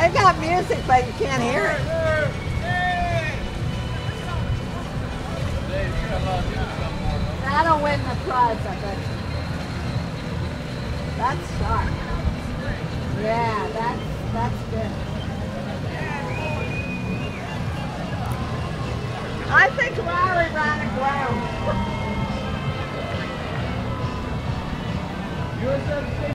They got music, but you can't hear it. That'll win the prize, I bet you. That's sharp. Yeah, that's good. I think Crowley ran aground.